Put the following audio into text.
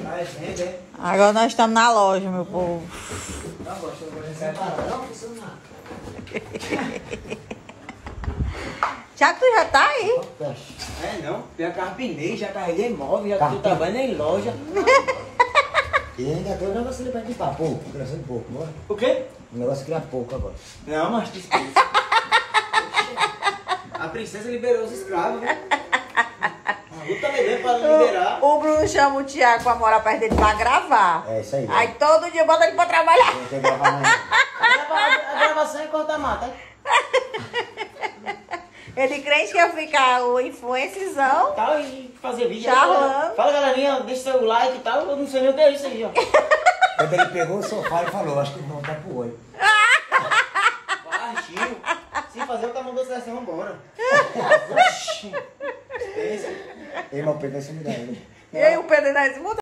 Agora nós estamos na loja, meu povo. Não, gosto, eu vou separar. Não, funciona nada. Tiago, tu já tá aí? É, não. Já carpinei, já carreguei móvel, já tô trabalhando em loja. E ainda tem um negócio ali pra limpar pouco, criação de pouco, bora? O quê? O negócio cria pouco agora. Não, mas a princesa liberou os escravos, viu? A luta também para liberar. O Bruno chama o Tiago pra morar perto dele pra gravar. É isso aí. Aí todo dia bota ele pra trabalhar. Tem que gravar amanhã. A gravação é corta-mata. Ele crente que ia ficar o influencezão. Tal, e fazer vídeo. Charlando. Fala, galerinha, deixa seu like e tal. Eu não sei nem o que é isso aí, ó. Quando ele pegou o sofá e falou, acho que não tá pro olho. Partiu. Se fazer o tamanho da seleção, vambora. Oxi. Ei, mas o Pedro vai se mudar, né? E aí o Pedro ainda se mudou.